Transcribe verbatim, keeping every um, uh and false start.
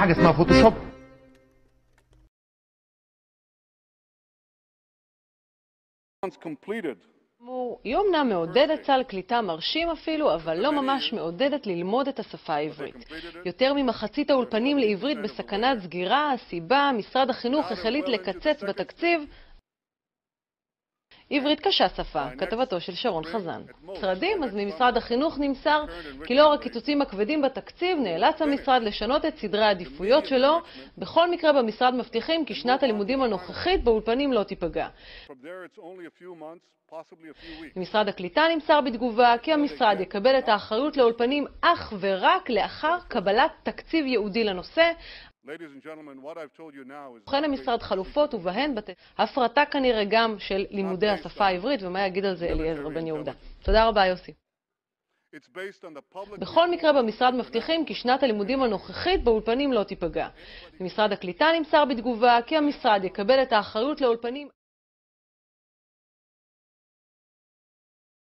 حاجه اسمها فوتوشوب. היא אומנם מעודדת סל קליטה מרשים אפילו, אבל לא ממש מעודדת ללמוד את השפה העברית. יותר ממחצית האולפנים לעברית בסכנת סגירה. הסיבה, משרד החינוך החליט לקצץ בתקציב. עברית קשה שפה, כתבתו של שרון חזן. משרדים, אז ממשרד החינוך נמסר כי לאור הקיצוצים הכבדים בתקציב נאלץ המשרד לשנות את סדרי העדיפויות שלו. בכל מקרה במשרד מבטיחים כי שנת הלימודים הנוכחית באולפנים לא תיפגע. ממשרד הקליטה נמסר בתגובה כי המשרד יקבל את האחריות לאולפנים אך ורק לאחר קבלת תקציב ייעודי לנושא. ובכן המשרד חלופות ובהן בת... הפרטה כנראה גם של לימודי השפה העברית, ומה יגיד על זה אליעזר בן יהודה. תודה רבה יוסי. בכל מקרה במשרד מבטיחים כי שנת הלימודים הנוכחית באולפנים לא תיפגע. ממשרד הקליטה נמסר בתגובה כי המשרד יקבל את האחריות לאולפנים